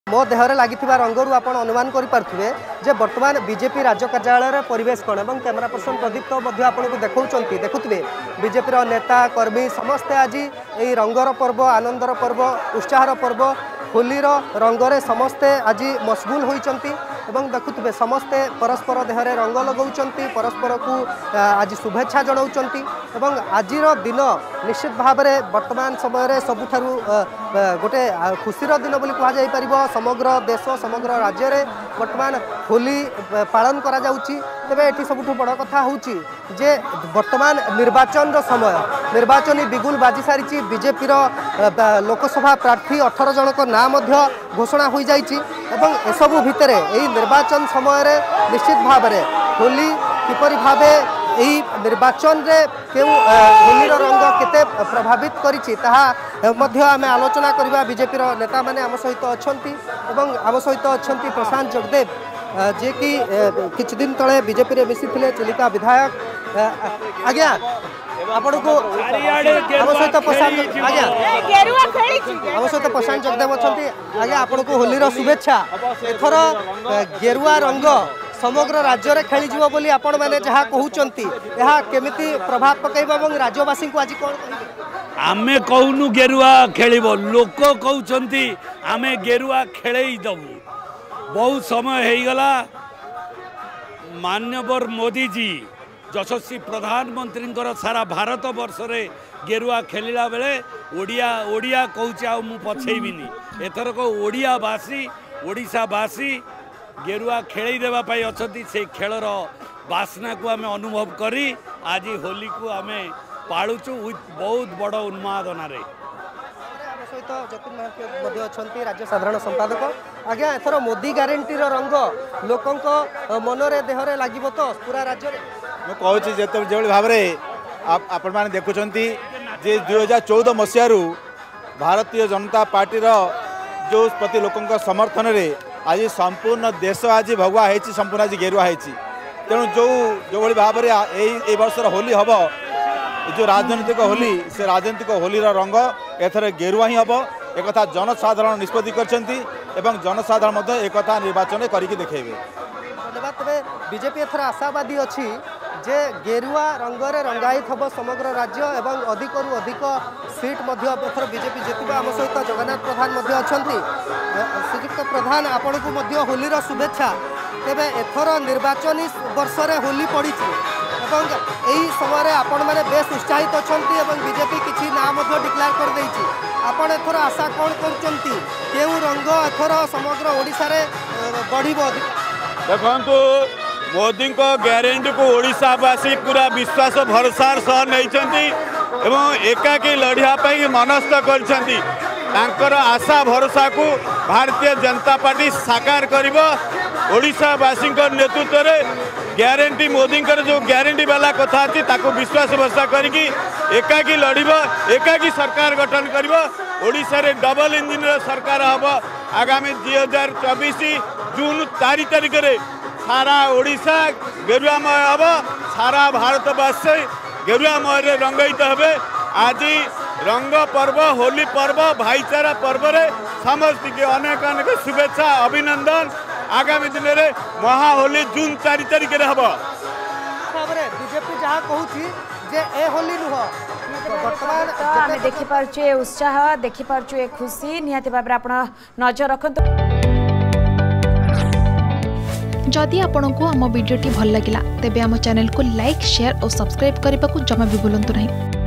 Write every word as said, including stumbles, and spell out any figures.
मो देहरे लगी रंगरू आप अनुमान करें जे बर्तमान बीजेपी राज्य कार्यालय परिवेश कौन और कैमेरा पर्सन प्रदीप आपको देखा देखुए बीजेपी नेता कर्मी समस्ते आज यही रंगर पर्व आनंदर पर्व उत्साहर पर्व होलीर रंगरे समस्ते आज मशगुल होती देखुए समस्ते परस्पर देहरे रंग लगाउछंती परस्पर को आज शुभेच्छा जनाउछंती एवं आजिर दिन निश्चित भाव में वर्तमान समय सबुठारु गोटे खुशीर दिन बोली कह जाई परिबो। समग्र देश समग्र राज्य में वर्तमान होली पालन करा जाउची। तेबे एठी सबुठु बड़ कथा होउची जे वर्तमान निर्वाचन रो समय निर्वाचनी बिगुल बाजी सारी बीजेपी लोकसभा प्रार्थी अठारह जनक नाम घोषणा हो जाइए एवं एसबू भितर यही निर्वाचन समय निश्चित भाव में होली किपरि भाव यही निर्वाचन रे क्यों होलीर रंग केते प्रभावित करिछि ताहा आम आलोचना करबा। बीजेपी नेता माने आम सहित अछंती एवं आम सहित अछंती प्रशांत जगदेव जे कि किछ दिन तले बीजेपी रे मिसिथिले चिलिका विधायक आज्ञा आपण को आम सहित प्रशांत आज्ञा आम सहित प्रशांत जगदेव अछंती आज्ञा आपण को होलीर शुभेच्छा। एथर गेरुआ रंग समग्र राज्य में खेली जीव बोली आपण माने जहाँ कहउचंती यह केमिति प्रभाव पकेबा एवं राज्यवासी को आज कोन आमे कहूनु गेरुआ खेलिबो लोक कहउचंती आमे गेरुआ खेलेई दबु बहुत समय हो गला। माननीय मोदी जी यशस्वी प्रधानमंत्री सारा भारत वर्ष रे गेरुआ खेलिला बेले ओडिया ओडिया कहूचे आ मु पछेइबिनी एथर को ओडियावासी ओडिशावासी गेरुआ खेल देवाई अच्छा से खेलर बासना को आम अनुभव करी आज होली को आम पालुचु बहुत बड़ उन्मादन सहित जतिन महांती अच्छा राज्य साधारण संपादक आज्ञा एथर मोदी ग्यारंटी रंग लोकों मनरे देहरे लगे तो पूरा राज्य में कहूँ जो भाव में आपण मैंने देखुं जे दुई हजार चौदह मसीह भारतीय जनता पार्टी जो प्रति लोकों समर्थन रे आज संपूर्ण देश आज भगवा है संपूर्ण आज गेरुआ है तेणु जो जो भाव में यही वर्षर होली हम जो राजनीतिक होली से राजनीतिक होलीर रंग एथर गेरुआ ही हम एक जनसाधारण निष्पत्ति कर जनसाधारण एक निर्वाचन करके देखेबे। धन्यवाद। तेज बीजेपी एथर आशावादी अच्छी जे गेरुआ रंगरे रंगाई थब समग्र राज्य एवं अधिक रु अधिक सीट एथर बीजेपी जितबा आम सहित जगन्नाथ प्रधान अच्छा श्रीजुक्त प्रधान आपण को होलीर शुभेच्छा। तेबे एथर निर्वाचनी वर्ष रे होली पड़ी यही समय आपण मैंने बेस उत्साहित अच्छा बीजेपी किसी नाम डिक्लेयर कर देछि आपण एथर आशा कौन करचंती केउ रंग एथर समग्र ओडिशा रे बढ़िबो देखंतु मोदी को ग्यारंटी को ओडिशावासी पूरा विश्वास भरोसार सह नहीं एकाकी लड़िया मनस्थ कर आशा भरोसा को भारतीय जनता पार्टी साकार कर ओडिशावासी नेतृत्व में ग्यारंटी मोदी जो ग्यारंटी वाला कथा अच्छी ताको विश्वास भरोसा करके एकाकी लड़ एकाकी सरकार गठन कर ओडिशा रे डबल इंजिन सरकार हम आगामी दुई हजार चौबीस जून चार तारिख में सारा ओडिशा गेरुआमय हम सारा भारतवासी गेरुआमय रंगित हे। आज रंग पर्व होली पर्व भाईचारा पर्व रे समस्त के अनेक अनेक शुभेच्छा अभिनंदन। आगामी दिन में महाहोली जून चार तारिख में हम बीजेपी जहाँ कहूँ जे ए होली आम देखिपे उत्साह देखिपे खुशी निहाती भाव में आप नजर रखु। जदि आपंक आम भिडी भल लगा तेब आम चैनल को लाइक शेयर और सब्सक्राइब करने को जमा भी भूलु नहीं।